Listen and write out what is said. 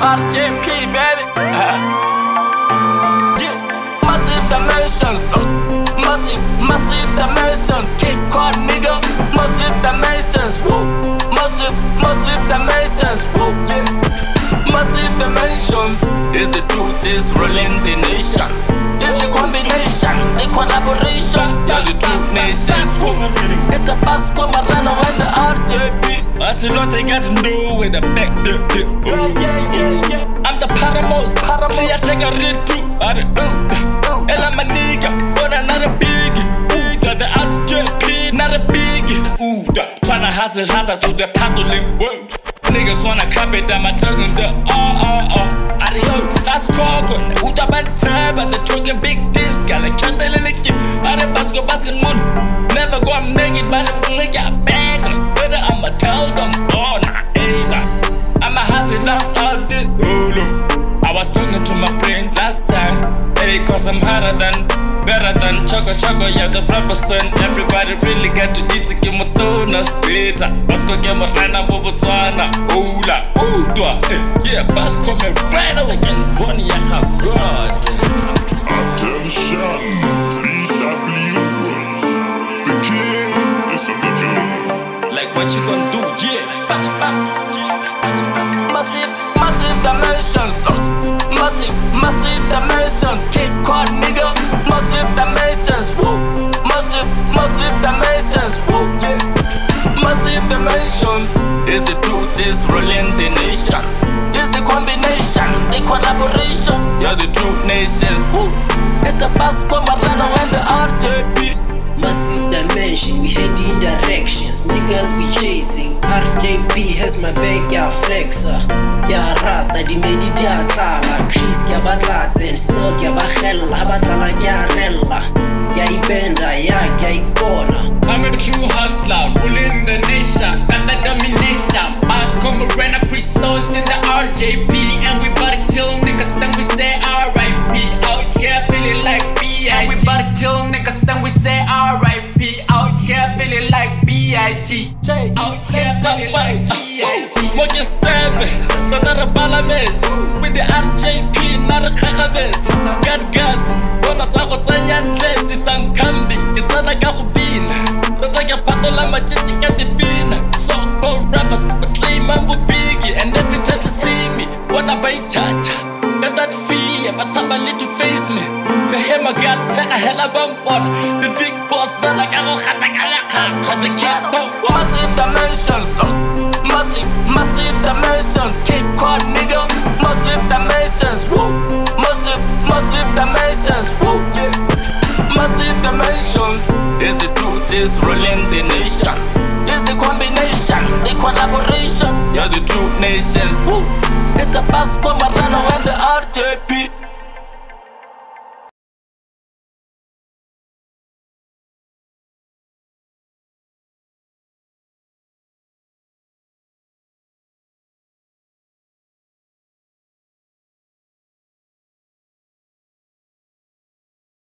RJP, baby. Yeah, massive dimensions. Massive dimensions. Kick hard, nigga. Massive dimensions. Woo. Massive dimensions. Woo. Yeah. Massive dimensions. Is the truth is ruling the nations. Is the combination, the collaboration. Yeah, the truth nations. Woo. It's the Basco Morena and the RJP. That's a lot they got to know with the back there. Yeah. I'm the paramount. Yeah, take a real too. And I'm a nigga, but I'm not a biggie. Got the RJP, not a biggie. Tryna hustle harder to the paddling world. Niggas wanna copy that my tongue in the Adio, that's coco. But the talking big things. Gotta cut the little kid. Basco moon. Never gonna make it, but I'm gonna get back. I'ma tell them, oh nah, I'm a hustler all this. I was talking to my brain last time. Hey, cause I'm harder than, better than Choco, yeah, the flat percent. Everybody really got to eat to get my donuts later. Basco Morena Perfoming. Yeah, Basco Morena Perfoming. Yeah, God. Attention, BW. The king is in the game. Like what you gonna do, yeah. Massive dimensions. Massive dimensions. Kick hard, nigga. Massive dimensions. Woo. Massive dimensions. Woo. Yeah. Massive dimensions. Is the truth is ruling the nations. Is the combination, the collaboration. Yeah, the truth nations. Woo. It's the Basco Morena and the RJP. Massive dimension, we heading directions. Niggas be chasing. RJP has my back, yeah, flexer. Yeah, rata, di medi dia tlala. Chris, ya batlatse, and Snog, ya bachella. Batlala, ya rella. Ya ibenda, ya ikona. I'm a true hustler, ruling the nation. Got the domination. Basco Morena, Kristos in the RJP. And we bout to kill niggas, then we say RIP. Out here feeling like B.I.G. And we bout to kill niggas, then we say RIP. Out here feeling like B.I.G. Out here feeling like B.I.G. Moke step, not a parliament. With the RJP, not a kakabet. Got guts, bona tago tsanya ntlesi sankambi. It's a kakubin. Don't take a battle, I'm a chichi at the bin. So for rappers, but claim I'm biggie. And every time you see me, wanna buy chacha. Get that fee, but somebody to face me. The hammer got take a hella bump on. The big boss, the massive dimensions. Massive dimensions. Kick hard, nigga. Massive dimensions. Woo. Massive dimensions. Woo. Yeah. Massive dimensions. Is the truth is ruling the nations. Is the combination, the collaboration. Yeah, the truth nations. Woo. It's the Basco Morena and the RJP.